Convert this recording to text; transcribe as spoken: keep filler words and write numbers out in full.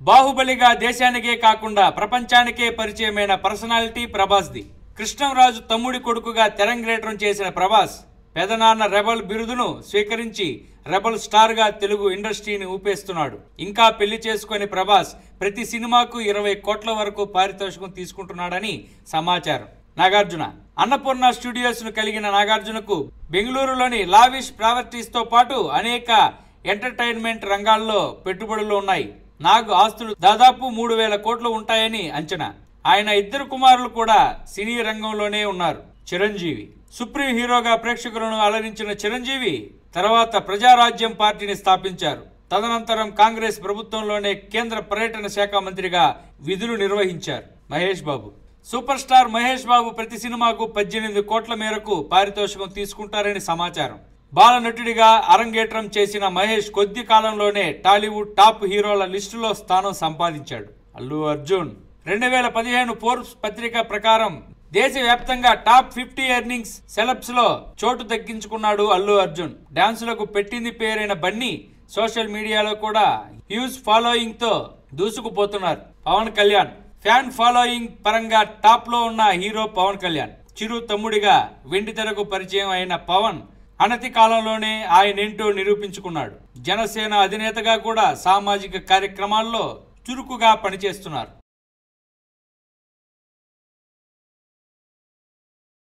బాహుబలిగా దేశానికే కాకుండా ప్రపంచానికే పరిచయమైన పర్సనాలిటీ ప్రభాస్ది. కృష్ణంరాజు తమ్ముడి కొడుకుగా తెరంగేట్రం చేసిన ప్రభాస్ పెదనాన్న రెబల్ బిరుదును స్వీకరించి రెబల్ స్టార్ గా తెలుగు ఇండస్ట్రీని ఊపేస్తున్నాడు. ఇంకా పెళ్లి చేసుకుని ప్రభాస్ ప్రతి సినిమాకు ఇరవై కోట్ల వరకు పారితోషికం తీసుకుంటున్నాడని సమాచారం. నాగార్జున అన్నపూర్ణ స్టూడియోస్ ను కలిగిన నాగార్జునకు బెంగళూరులోని లావిష్ ప్రాపర్టీస్ తో పాటు అనేక ఎంటర్టైన్మెంట్ రంగాల్లో పెట్టుబడులు ఉన్నాయి. నాగ్ ఆస్తులు దాదాపు మూడు వేల కోట్లు ఉంటాయని అంచనా. ఆయన ఇద్దరు కుమారులు కూడా సినీ రంగంలోనే ఉన్నారు. చిరంజీవి సుప్రీం హీరోగా ప్రేక్షకులను అలరించిన చిరంజీవి తర్వాత ప్రజారాజ్యం పార్టీని స్థాపించారు. తదనంతరం కాంగ్రెస్ ప్రభుత్వంలోనే కేంద్ర పర్యటన శాఖ మంత్రిగా విధులు నిర్వహించారు. మహేష్ బాబు సూపర్ స్టార్ మహేష్ బాబు ప్రతి సినిమాకు పద్దెనిమిది కోట్ల మేరకు పారితోషికం తీసుకుంటారని సమాచారం. బాలనటుడిగా అరంగేట్రం చేసిన మహేష్ కొద్ది కాలంలోనే టాలీవుడ్ టాప్ హీరోల లిస్టులో స్థానం సంపాదించాడు. అల్లు అర్జున్ రెండు వేల పదిహేను ఫోర్బ్స్ పత్రిక ప్రకారం దేశవ్యాప్తంగా టాప్ ఫిఫ్టీ ఎర్నింగ్స్ సెలబ్స్ లో చోటు దక్కించుకున్నాడు అల్లు అర్జున్. డాన్సులకు పెట్టింది పేరైన బన్నీ సోషల్ మీడియాలో కూడా హ్యూజ్ ఫాలోయింగ్ తో దూసుకుపోతున్నారు. పవన్ కళ్యాణ్ ఫ్యాన్ ఫాలోయింగ్ పరంగా టాప్ లో ఉన్న హీరో పవన్ కళ్యాణ్. చిరు తమ్ముడిగా వెండి తెరకు పరిచయం అయిన పవన్ అనతి కాలంలోనే ఆయనేంటో నిరూపించుకున్నాడు. జనసేన అధినేతగా కూడా సామాజిక కార్యక్రమాల్లో చురుకుగా పనిచేస్తున్నారు.